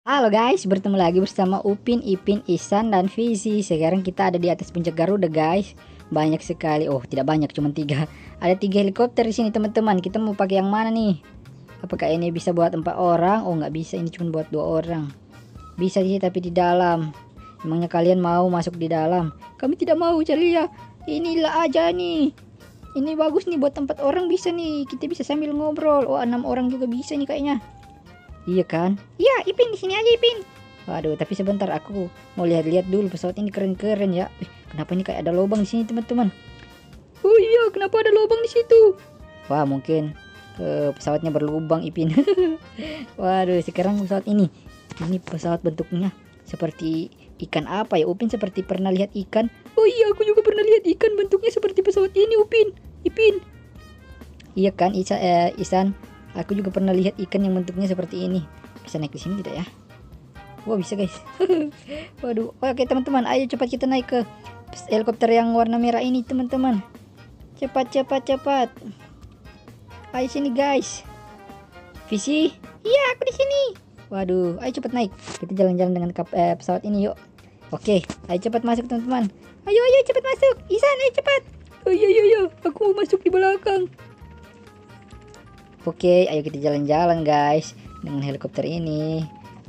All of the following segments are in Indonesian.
Halo guys, bertemu lagi bersama Upin, Ipin, Ihsan, dan Fizi. Sekarang kita ada di atas puncak Garuda guys. Banyak sekali, oh tidak banyak, cuma 3. Ada 3 helikopter di sini teman-teman. Kita mau pakai yang mana nih? Apakah ini bisa buat 4 orang? Oh nggak bisa, ini cuma buat 2 orang. Bisa sih tapi di dalam. Emangnya kalian mau masuk di dalam? Kami tidak mau Celia. Inilah aja nih. Ini bagus nih buat 4 orang bisa nih. Kita bisa sambil ngobrol. Oh 6 orang juga bisa nih kayaknya. Iya kan? Iya, Ipin di sini aja Ipin. Waduh, tapi sebentar aku mau lihat-lihat dulu pesawat ini keren-keren ya. Kenapa ini kayak ada lubang di sini teman-teman? Oh iya, kenapa ada lubang di situ? Wah, mungkin pesawatnya berlubang Ipin. Waduh, sekarang pesawat ini pesawat bentuknya seperti ikan apa ya? Upin seperti pernah lihat ikan. Oh iya, aku juga pernah lihat ikan bentuknya seperti pesawat ini Upin. Ipin. Iya kan, Ihsan. Aku juga pernah lihat ikan yang bentuknya seperti ini. Bisa naik di sini tidak ya? Wah bisa guys. Waduh. Oke teman-teman, ayo cepat kita naik ke helikopter yang warna merah ini teman-teman. Cepat. Ayo sini guys. Visi? Iya aku di sini. Waduh, ayo cepat naik. Kita jalan-jalan dengan pesawat ini yuk. Oke, ayo cepat masuk teman-teman. Ayo cepat masuk. Ihsan ayo cepat. Oh iya. Aku mau masuk di belakang. Oke, ayo kita jalan-jalan guys dengan helikopter ini.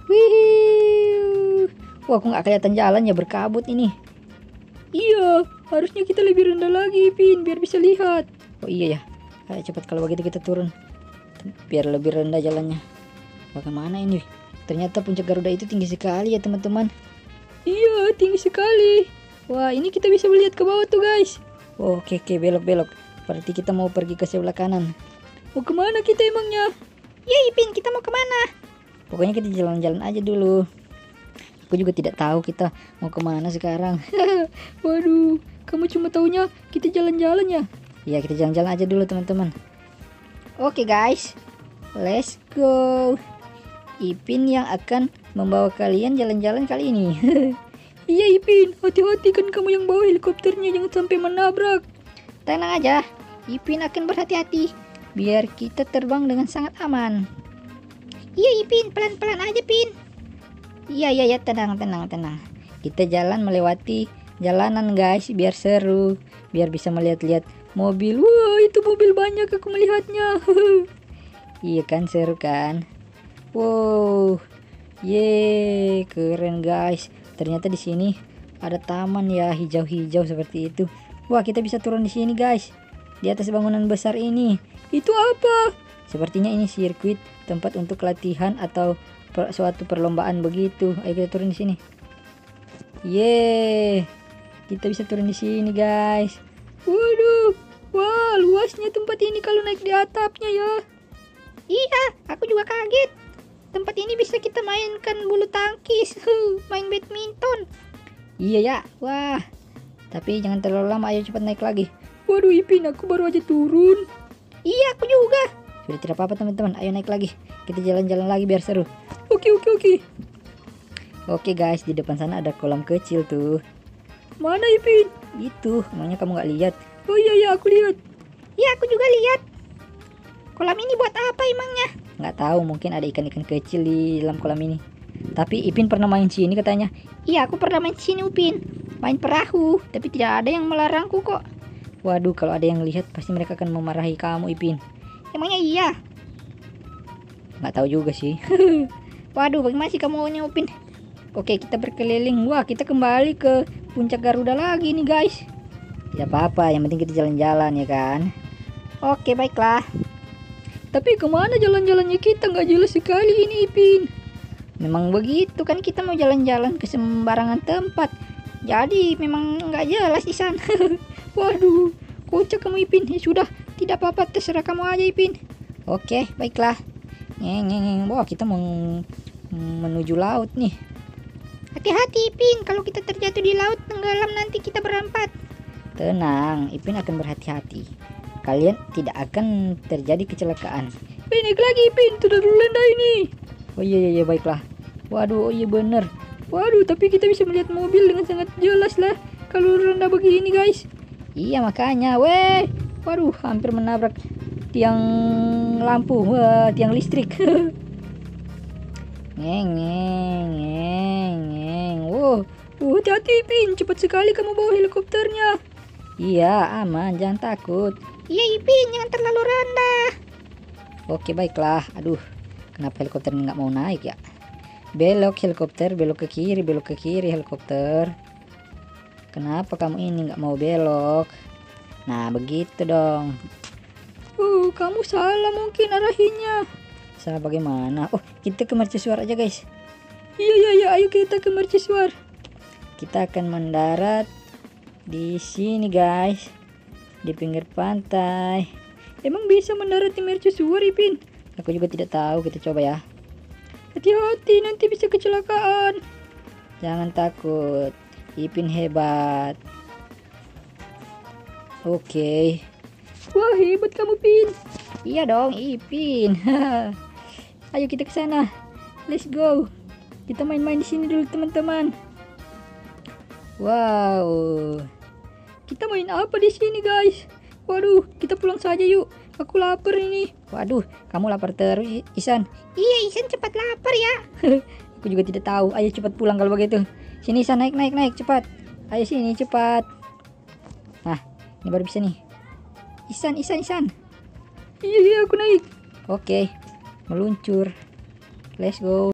Wih, wah aku nggak kelihatan jalan ya, berkabut ini. Iya, harusnya kita lebih rendah lagi, Pin, biar bisa lihat. Oh iya ya, ayo cepat kalau begitu kita turun, biar lebih rendah jalannya. Bagaimana ini? Ternyata puncak Garuda itu tinggi sekali ya teman-teman. Iya, tinggi sekali. Wah, ini kita bisa melihat ke bawah tuh guys. Oh, oke, belok. Berarti kita mau pergi ke sebelah kanan. Mau kemana kita emangnya? Ya Ipin, kita mau kemana? Pokoknya kita jalan-jalan aja dulu. Aku juga tidak tahu kita mau kemana sekarang. Waduh, kamu cuma taunya kita jalan-jalan ya? Iya, kita jalan-jalan aja dulu teman-teman. Oke guys, let's go. Ipin yang akan membawa kalian jalan-jalan kali ini. Iya Ipin, hati-hati kan kamu yang bawa helikopternya, jangan sampai menabrak. Tenang aja, Ipin akan berhati-hati. Biar kita terbang dengan sangat aman. Iya Ipin, pelan-pelan aja Pin. Iya, tenang. Kita jalan melewati jalanan guys, biar seru. Biar bisa melihat-lihat mobil. Wah, itu mobil banyak aku melihatnya. Iya kan, seru kan. Wow, yeay, keren guys. Ternyata di sini ada taman ya, hijau-hijau seperti itu. Wah, kita bisa turun di sini guys. Di atas bangunan besar ini. Itu apa? Sepertinya ini sirkuit, tempat untuk latihan atau suatu perlombaan begitu. Ayo kita turun di sini. Yeay, kita bisa turun di sini guys. Waduh, wah luasnya tempat ini kalau naik di atapnya ya. Iya, aku juga kaget. Tempat ini bisa kita mainkan bulu tangkis, main badminton. Iya ya, wah. Tapi jangan terlalu lama, ayo cepat naik lagi. Waduh Ipin, aku baru aja turun. Iya aku juga. Sudah tidak apa-apa teman-teman, ayo naik lagi. Kita jalan-jalan lagi biar seru. Oke. Oke guys, di depan sana ada kolam kecil tuh. Mana Ipin? Itu, emangnya kamu nggak lihat? Oh iya aku lihat. Iya aku juga lihat. Kolam ini buat apa emangnya? Nggak tahu, mungkin ada ikan-ikan kecil di dalam kolam ini. Tapi Ipin pernah main sini katanya. Iya aku pernah main sini Upin. Main perahu, tapi tidak ada yang melarangku kok. Waduh, kalau ada yang lihat pasti mereka akan memarahi kamu Ipin. Emangnya iya? Nggak tahu juga sih. Waduh, bagaimana sih kamu ini Upin? Oke, kita berkeliling. Wah, kita kembali ke puncak Garuda lagi nih guys. Tidak apa-apa, yang penting kita jalan-jalan ya kan. Oke, baiklah. Tapi kemana jalan-jalannya kita? Nggak jelas sekali ini Ipin. Memang begitu kan, kita mau jalan-jalan ke sembarangan tempat. Jadi memang nggak jelas Ihsan. Waduh, kocak kamu Ipin. Ya sudah, tidak apa-apa, terserah kamu aja Ipin. Oke, baiklah. Wah, kita mau menuju laut nih. Hati-hati Ipin, kalau kita terjatuh di laut tenggelam nanti kita berempat. Tenang, Ipin akan berhati-hati. Kalian tidak akan terjadi kecelakaan. Naik lagi Ipin, terlalu rendah ini. Oh iya, baiklah. Waduh, oh iya bener. Waduh, tapi kita bisa melihat mobil dengan sangat jelas lah kalau rendah begini guys. Iya makanya, waduh hampir menabrak tiang lampu, tiang listrik. Ngeng. hati-hati, Ipin. Cepat sekali kamu bawa helikopternya. Iya, aman. Jangan takut. Iya, Ipin. Jangan terlalu rendah. Oke, baiklah. Aduh, kenapa helikopter nggak mau naik ya? Belok helikopter, belok ke kiri helikopter. Kenapa kamu ini nggak mau belok? Nah, begitu dong. Kamu salah mungkin arahinnya. Salah bagaimana? Oh, kita ke mercusuar aja, guys. Iya, ayo kita ke mercusuar. Kita akan mendarat di sini, guys. Di pinggir pantai. Emang bisa mendarat di mercusuar, Ipin? Aku juga tidak tahu, kita coba ya. Hati-hati, nanti bisa kecelakaan. Jangan takut, Ipin hebat. Oke. Wah, hebat kamu, Pin. Iya dong, Ipin. Ayo kita ke sana. Let's go. Kita main-main di sini dulu, teman-teman. Wow. Kita main apa di sini, guys? Waduh, kita pulang saja yuk. Aku lapar ini. Waduh, kamu lapar terus, Isan. Iya, Isan cepat lapar ya. Aku juga tidak tahu. Ayo cepat pulang kalau begitu. Sini Isan, naik cepat. Ayo sini cepat. Nah, ini baru bisa nih. Isan. Iya, aku naik. Oke, meluncur. Let's go.